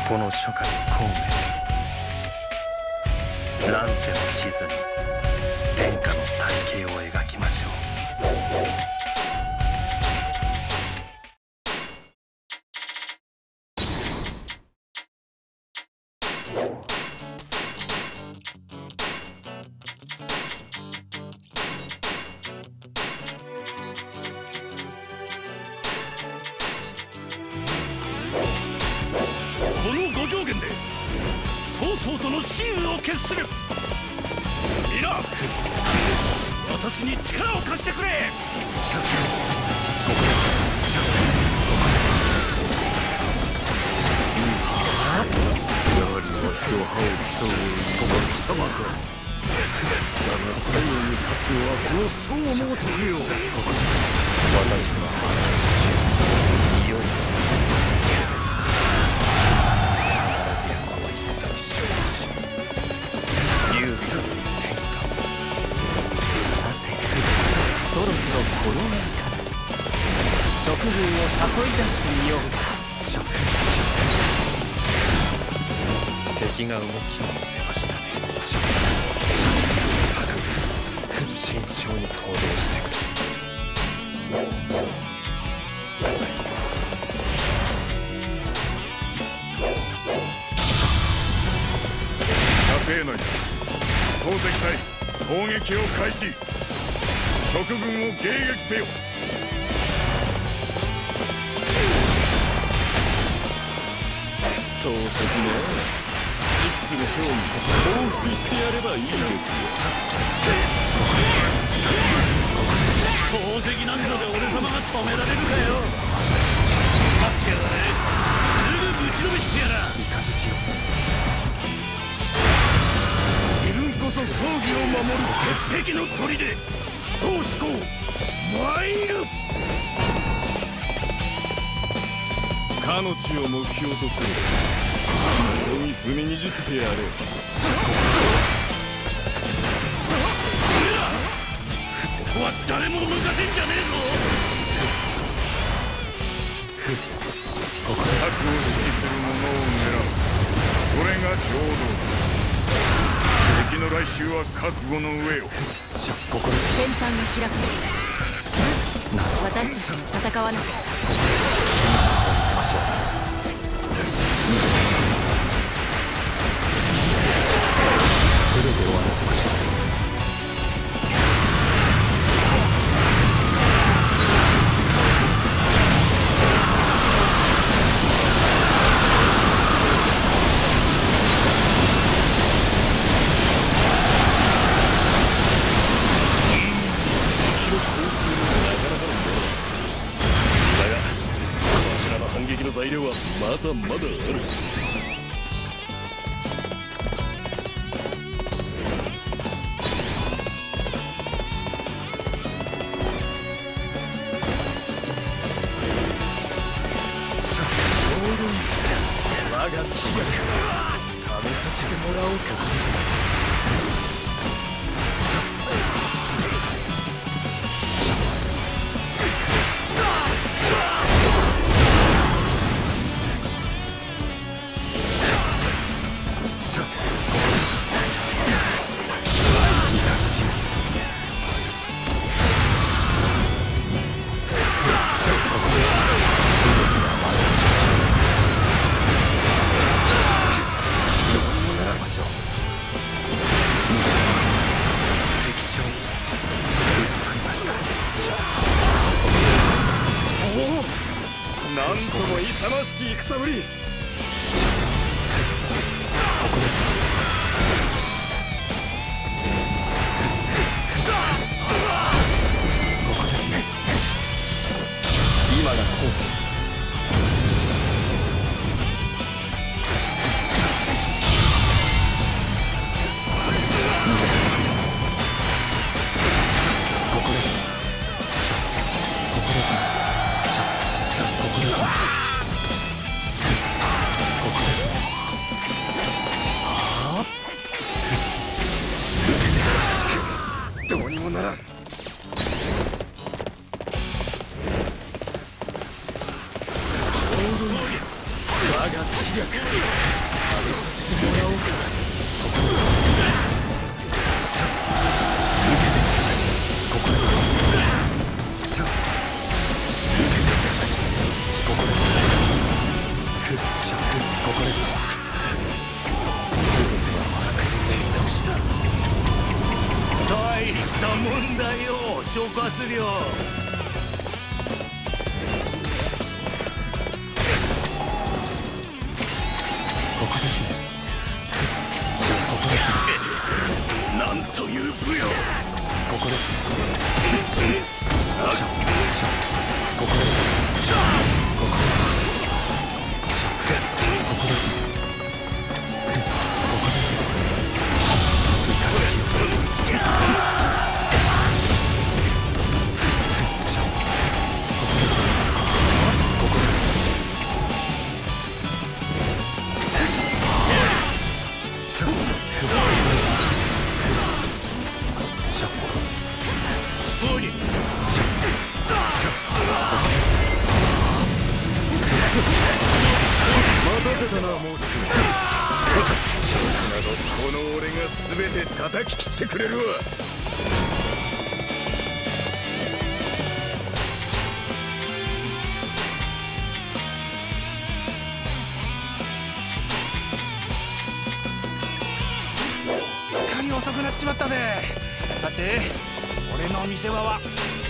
この諸葛孔明、乱世の地図に天下の大計を描きましょう。 この五条弦で曹操との真意を決する。皆私に力を貸してくれ。 やはり脇と歯を競う貴様か。だが最後に勝つはこの曹も解よ。 私の話中いよいよさらずやこの戦に勝利し龍が天下。さてそろそろこの中から蜀軍を誘い出してみようか。敵が動きを見せましたね。各軍慎重に行動してくれ。 射程内投石隊攻撃を開始。蜀軍を迎撃せよ。 投石ね。指揮する将に報復してやればいいですよ。 宝石なんぞで俺様が止められるかよ。待ってやがれ。すぐぶちのめしてやら。 雷よ、 自分こそ葬儀を守る鉄壁の砦、曹志公参る。 かの地を目標とする。ここに踏みにじってやれ。 ここは誰も抜かせんじゃねえぞ。 策を指揮する者を狙う。それが浄土。敵の来襲は覚悟の上よ。 戦端が開く。私たちも戦わなきゃ。 清水を見せましょう。全て終わらせましょう。 敵の構成もなかなかのものだが、こちらの反撃の材料はまだまだある。 我が知力試させてもらおうか。 なんとも勇ましき戦ぶり。 今がこう。 どうにもならん。 我が知略食べさせてもらおうか。 大したもんだよ、諸葛亮。なんという武勇。ここですね。ここです。ここです。ここです。 この俺が全て叩き切ってくれるわ。 かり遅くなっちまったぜ。さて俺の見せ場は。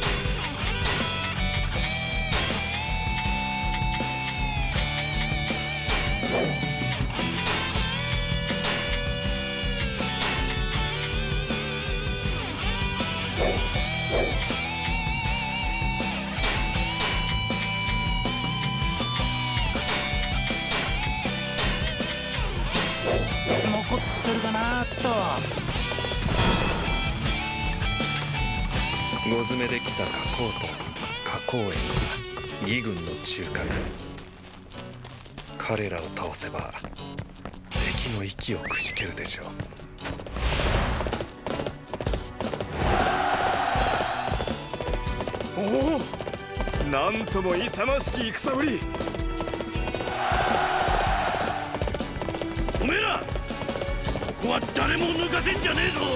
残ってるかなと。 ゴズメで来た加工と加工園は義軍の中核。彼らを倒せば敵の息をくじけるでしょう。 おお、なんとも勇ましき戦ぶり。 おめえら、ここは誰も抜かせんじゃねえぞ。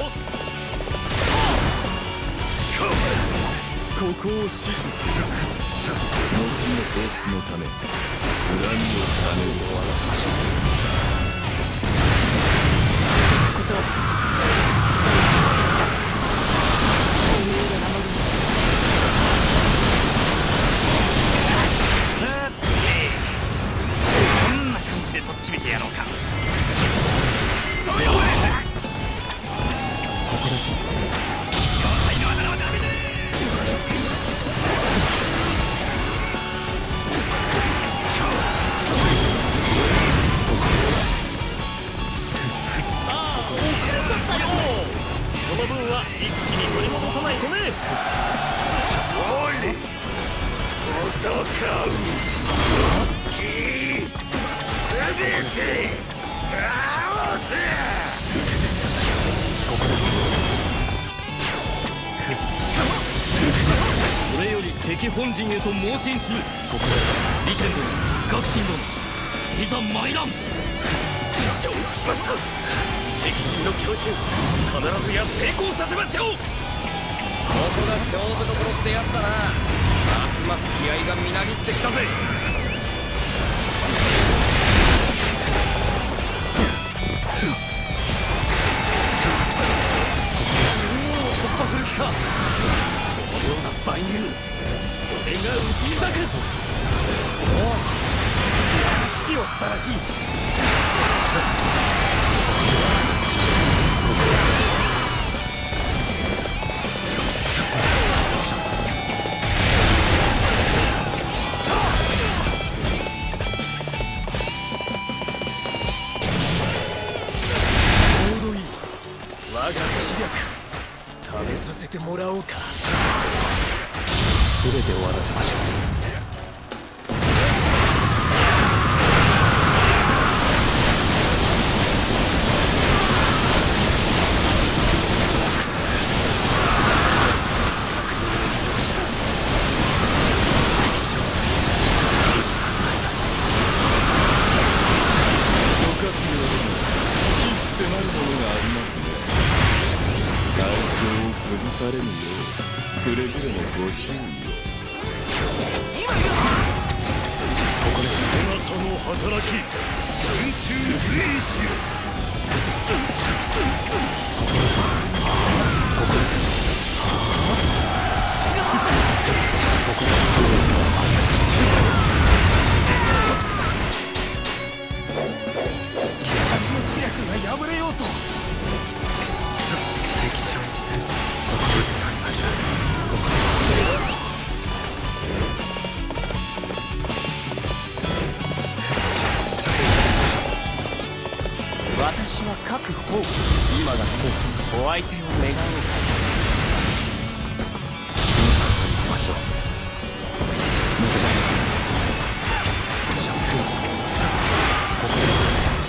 ここを死守する。後の報復のため、恨みを種を終わらせましょう。 行くこと親友で守る。 さてこんな感じでとっちめてやろうか。ここですよ。その分は一気に取り戻さないとね。おい、戦う。すべて倒せ。これより敵本陣へと猛進する。李天殿、学信殿、いざ参らん。承知しました。敵陣の強襲、必ずや成功させましょう。ここが勝負どころってやつだな。ますます気合がみなぎってきたぜ。突破する気か。そのような蛮勇、俺が打ち砕く。おお、素晴らしきお働き。 ちょうどいい。我が知略食べさせてもらおうか。 全て終わらせましょう。 き春中随一よ。 私の知略が破れようと。敵将打ち取りました。私は各方今がお相手を願おうか。審査を見せましょう。無駄なりません。ここです。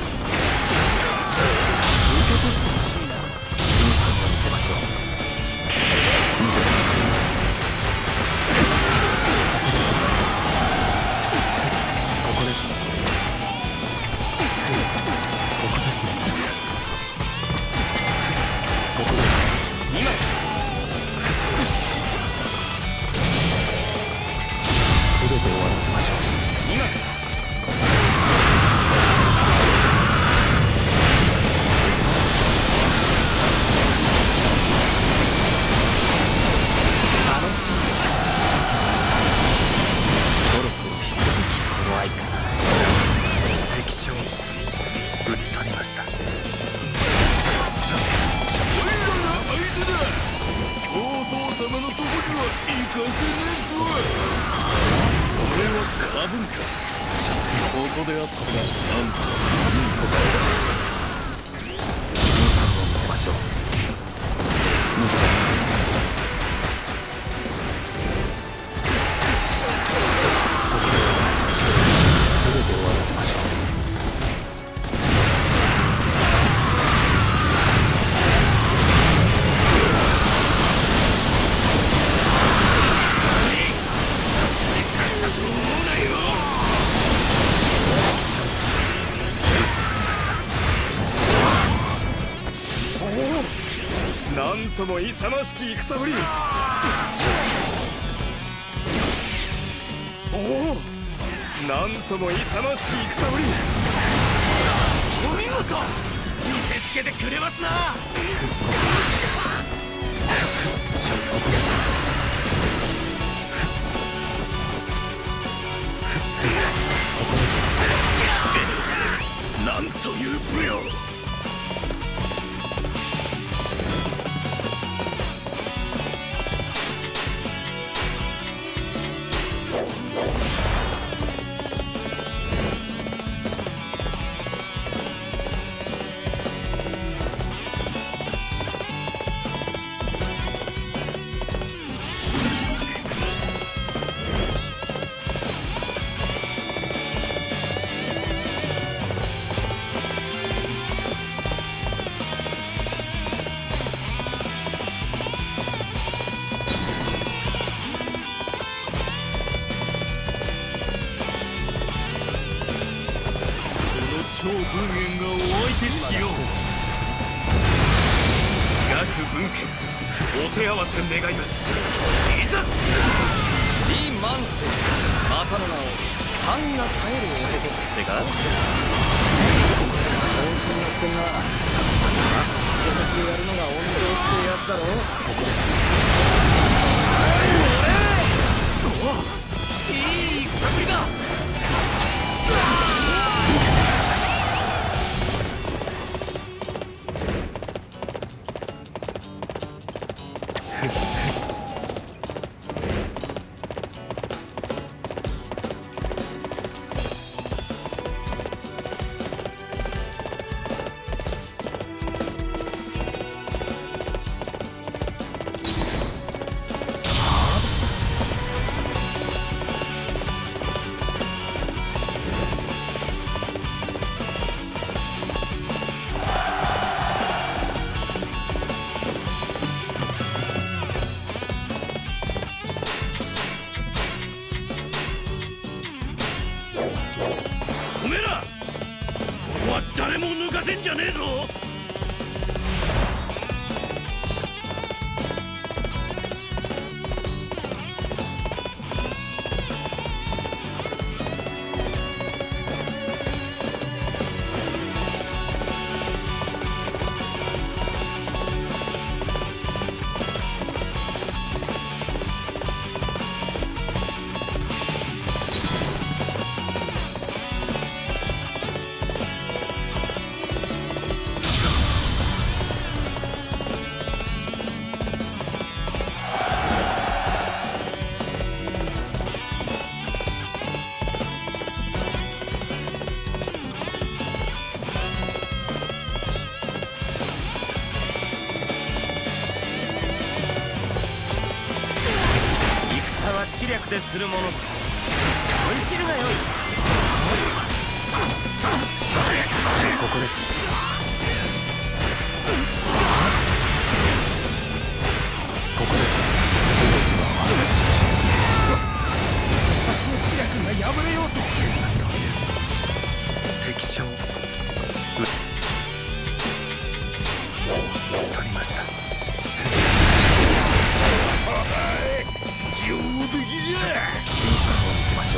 受け取ってほしいな。審査を見せましょう。無駄なりません。ここです。ここですね。ここです。今すべて終わらせましょう。今楽しみ。そろそろ響き怖いかな。敵将討ち取りました。 曹操様のとこには行かせねえぞ。俺は過分か。ここであったらなんと審査を見せましょう。無駄なりません。ここです。全て終わらせましょう。 なんとも勇ましき戦ぶり。おお、なんとも勇ましき戦ぶり。お見事、見せつけてくれますな。なんという武勇。超文煙がお相手しよう。各文献お手合わせ願います。いざ。 李満世、またの名を藩が冴える男ってか。調子に乗ってんな。まさか手書きでやるのが温情ってやつだろ。ここです。 おお、いい戦ぶりだ。おめえら、ここは誰も抜かせんじゃねえぞ。 てするものぞ。恋しるがよい。 ここです。ここです。 私の知略が破れようと。 計算通りです。敵将打ち取りました。 上出来じゃ。 新作を見せましょう。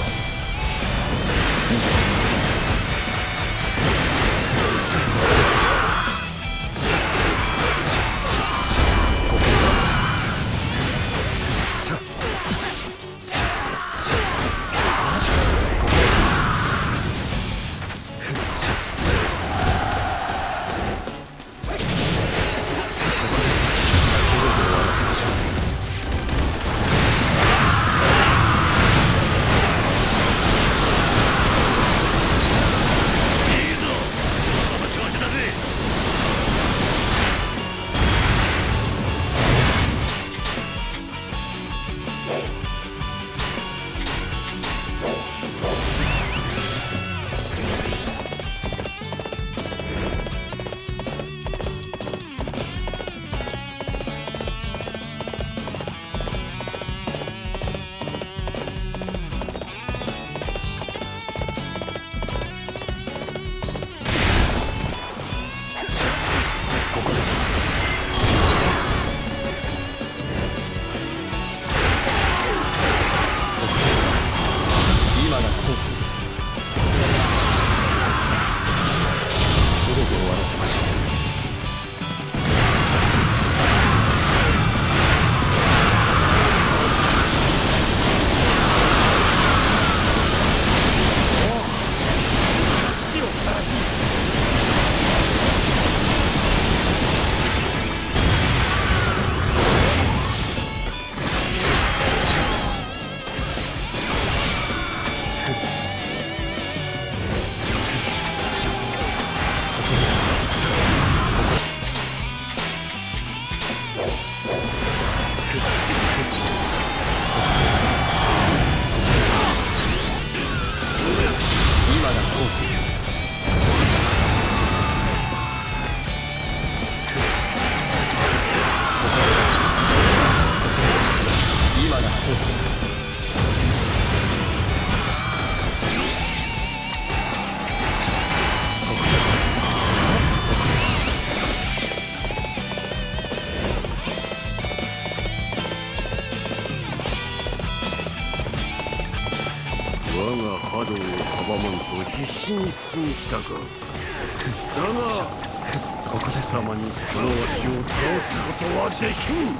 波動を阻まんと必死に進みきたか。だがここで貴様にこのわしを倒すことはできん。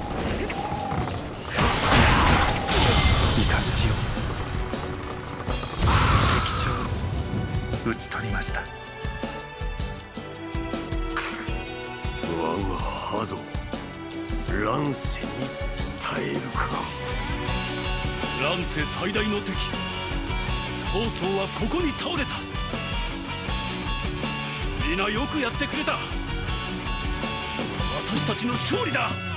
雷を敵将討ち取りました。 我が波動乱世に耐えるか。 乱世最大の敵曹操はここに倒れた。皆よくやってくれた。私たちの勝利だ。